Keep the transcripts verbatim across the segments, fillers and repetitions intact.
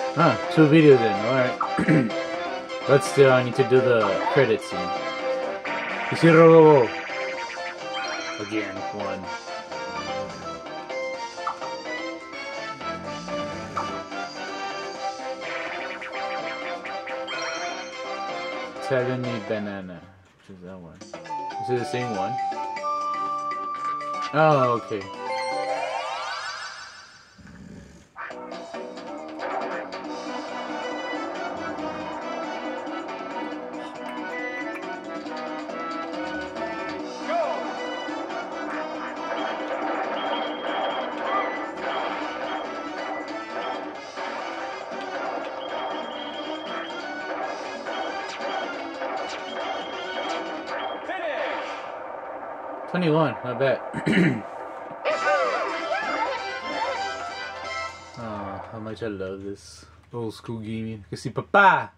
Huh, two videos in, alright. But still, I need to do the credit scene. Ishiro! Again, one. Telling me banana. Which is that one? Is it the same one? Oh, okay. twenty-one, not bad. Oh, how much I love this old school gaming. Que si papa!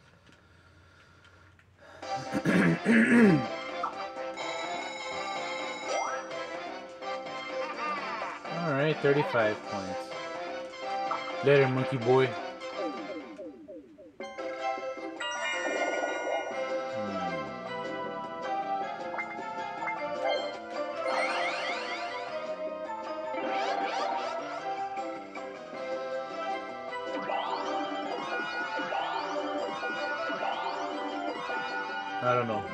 Alright, thirty-five points. Later, monkey boy. I don't know.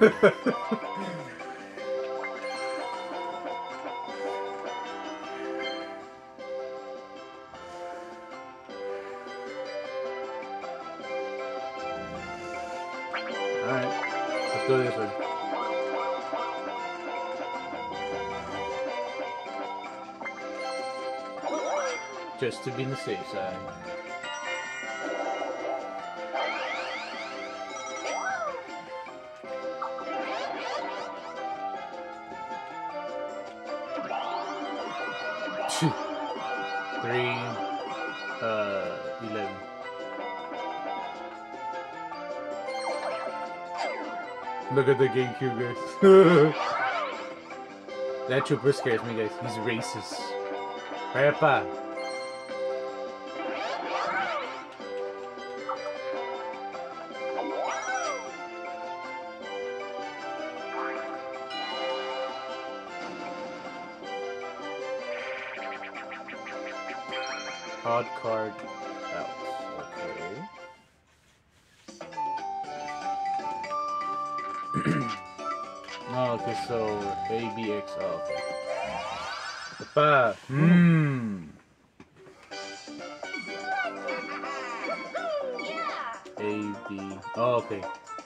Alright, let's go this way. Just to be on the safe side. Three, uh, eleven. Look at the GameCube, guys. That trooper scares me, guys. He's racist. Right up. Odd card out. Okay. Oh, okay, so A, B, X, oh, okay. Papa. Mmm. A, B. Oh, okay.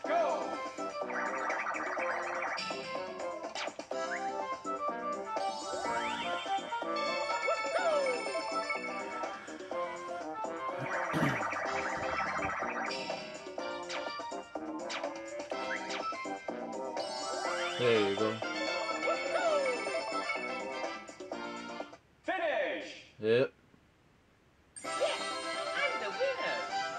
There you go. Finish! Yep. Yes, I'm the winner!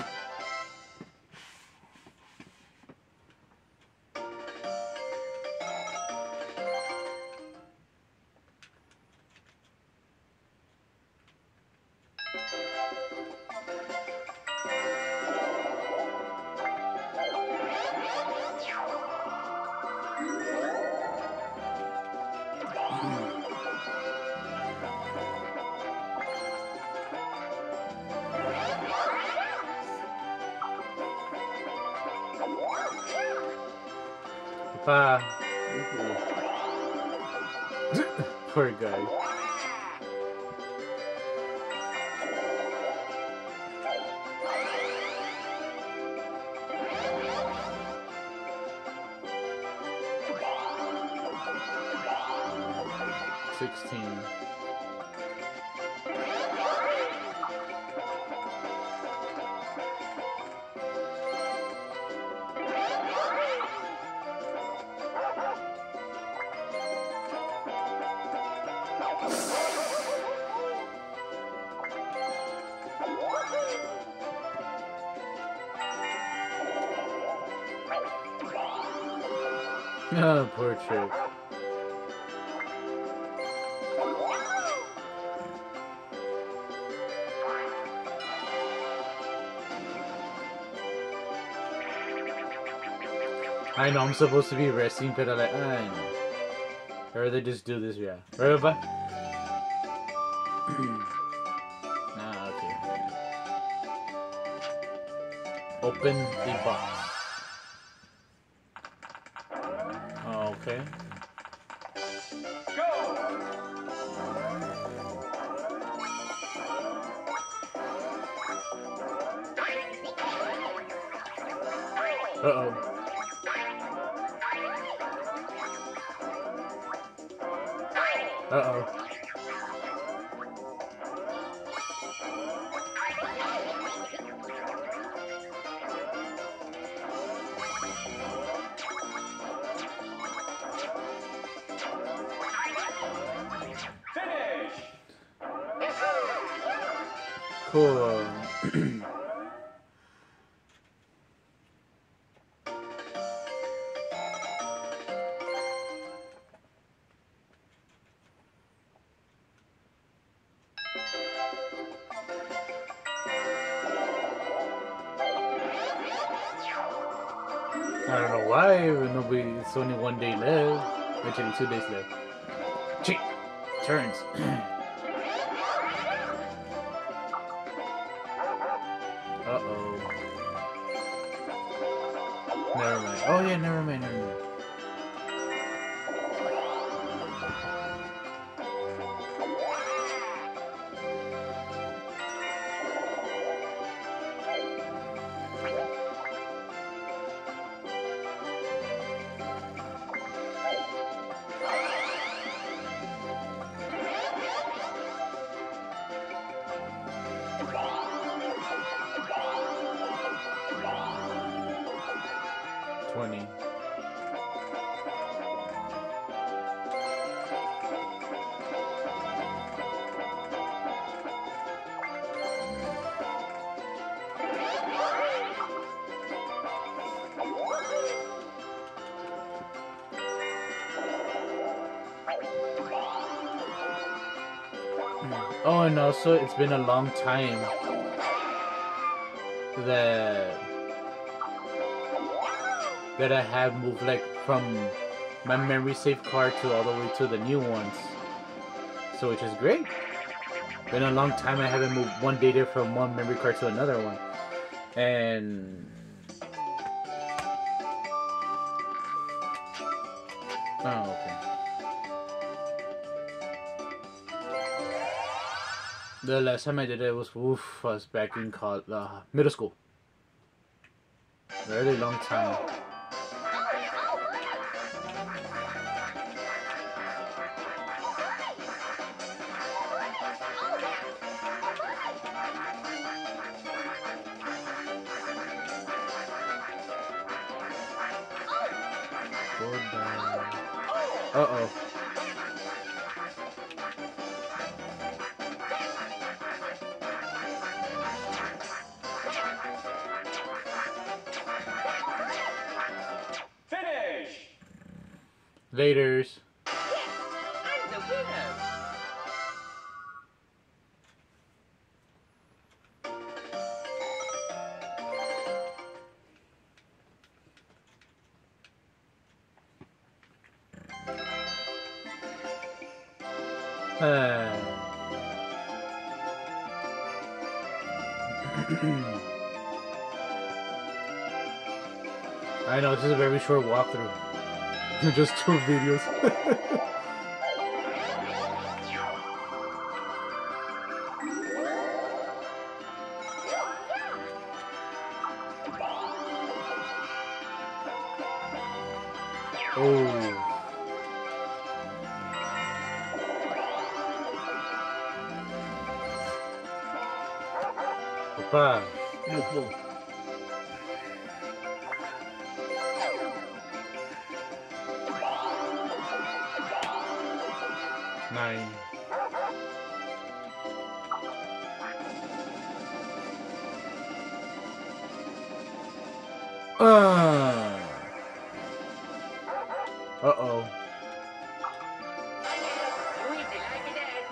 Papa. Poor guy. Sixteen. Oh, poor Trick. I know I'm supposed to be resting, but I'm like, I know. I'd rather just do this, yeah. Right, Papa? Ah, okay. Open the box. Oh, okay. Uh-oh. Uh-oh. Cool. I don't know why, nobody, it's only one day left. Actually, two days left. Cheat! Turns. Uh-oh. Never mind. Oh yeah, never mind, never mind. twenty. Oh, and also it's been a long time that that I have moved like from my memory save card to all the way to the new ones, so which is great. Been a long time I haven't moved one data from one memory card to another one, and oh okay. The last time I did it was oof, I was back in college, uh, middle school. Very long time. Go down. Uh oh. Laters. Yes, I'm the winner. Uh. I know, this is a very short walkthrough. Just two videos. Oh. Papa. Beautiful. Nine. Uh. Uh-oh. Wait till I get it.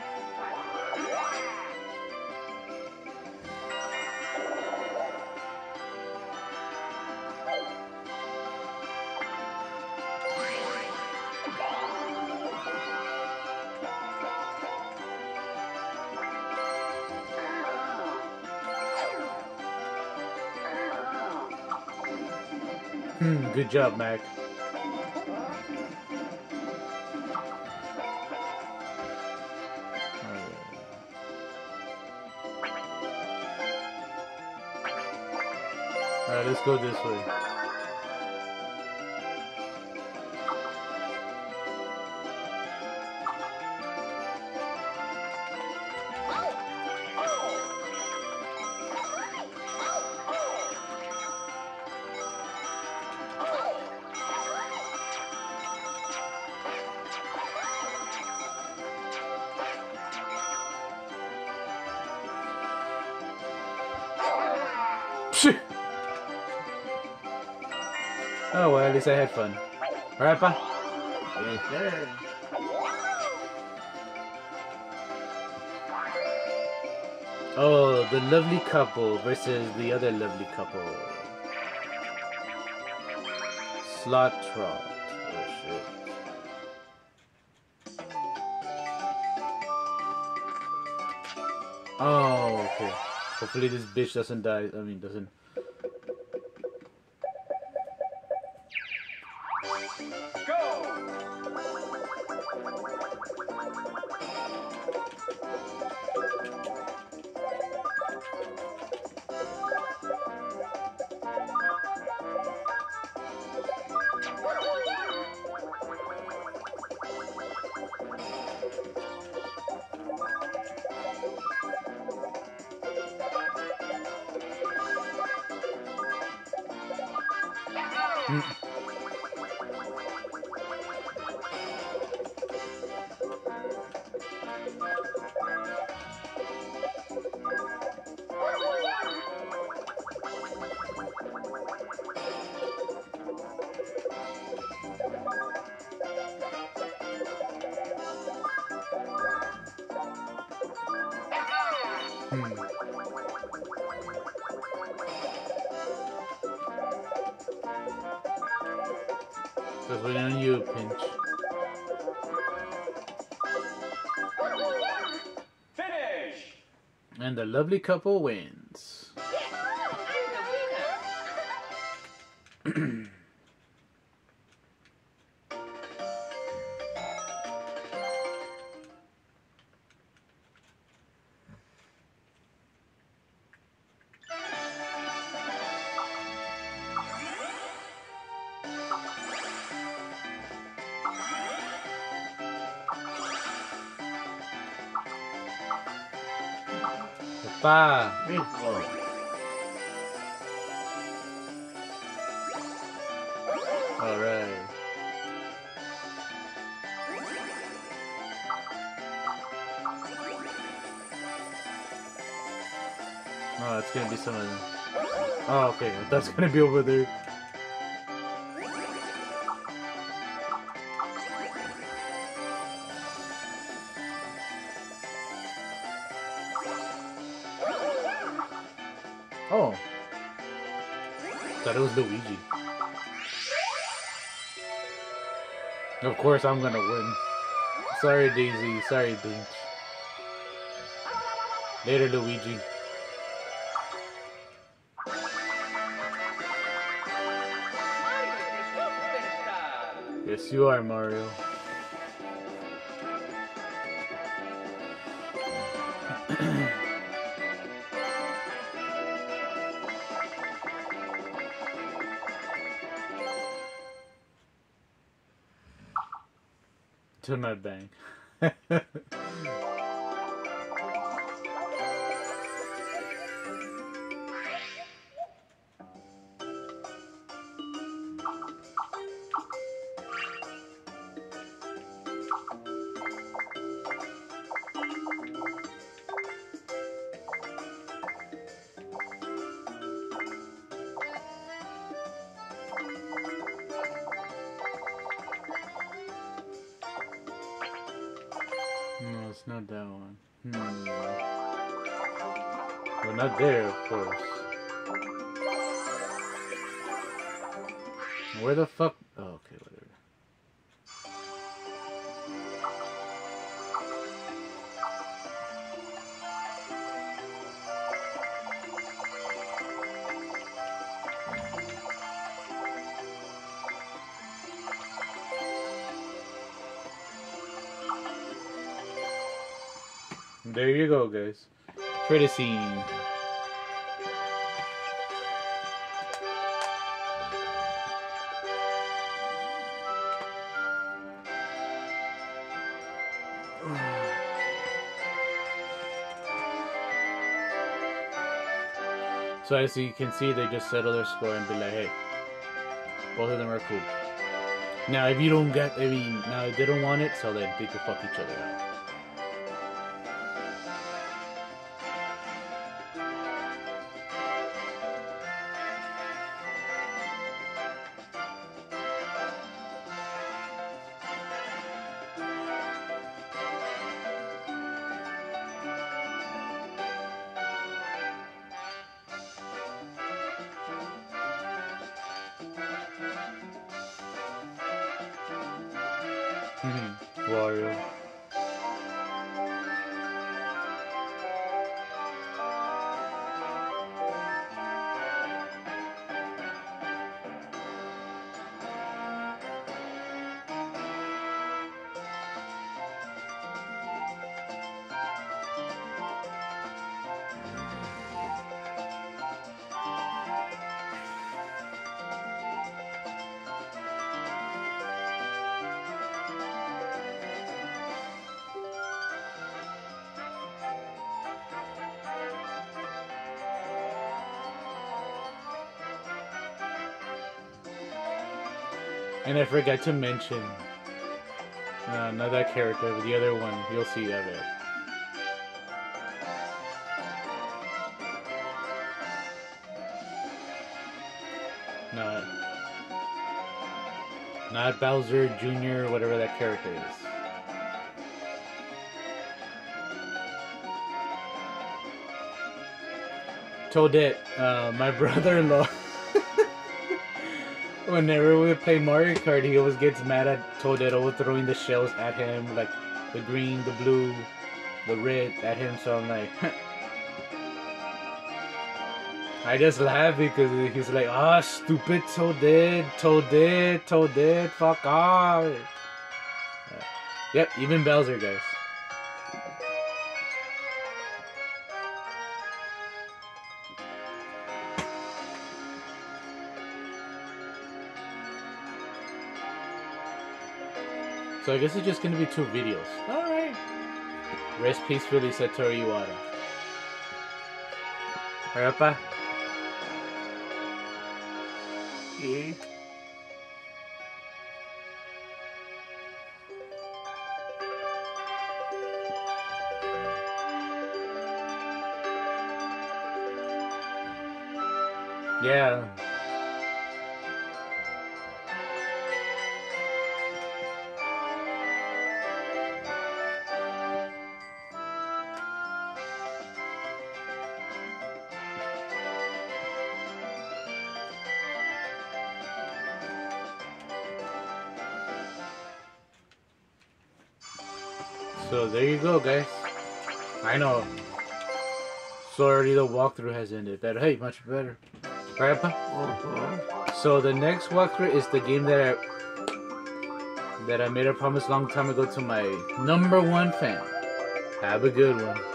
Hmm, good job, Mac. Alright, let's go this way. Oh well, at least I had fun. Alright, pa? Yes, sir. Oh, the lovely couple versus the other lovely couple. Slot Trot. Oh shit. Oh, okay. Hopefully this bitch doesn't die. I mean, doesn't. Just waiting on you, Pinch. Finish! And the lovely couple wins. Yes, I'm the winner. Pa. Baseball. Alright. Oh, it's gonna be some of them. Oh, okay. That's gonna be over there. Oh. Thought it was Luigi. Of course I'm gonna win. Sorry, Daisy. Sorry, Pinch. Later, Luigi. Yes, you are, Mario. To my bank. No, it's not that one. Hmm. Well, not there, of course. Where the fuck? Oh, okay, whatever. There you go, guys. Credit scene. So as you can see, they just settle their score and be like, hey, both of them are cool. Now, if you don't get, I mean, now if they don't want it, so then they can fuck each other out. Mm-hmm. Wario. And I forgot to mention, uh, not that character, but the other one, you'll see of it. Not, not Bowser Junior, whatever that character is. Toadette, uh, my brother-in-law. Whenever we play Mario Kart, he always gets mad at Toadette overthrowing the shells at him, like the green, the blue, the red at him. So I'm like, I just laugh because he's like, ah, oh, stupid Toadette, Toadette, Toadette, fuck off. Yeah. Yep, even Bowser, guys. So I guess it's just gonna be two videos. Alright. Rest peacefully, Satoru Iwata. Alright, pa? Yeah. Yeah. So there you go, guys. I know. So already the walkthrough has ended, but hey, much better. Right, pa? Uh-huh. So the next walkthrough is the game that I that I made a promise long time ago to my number one fan. Have a good one.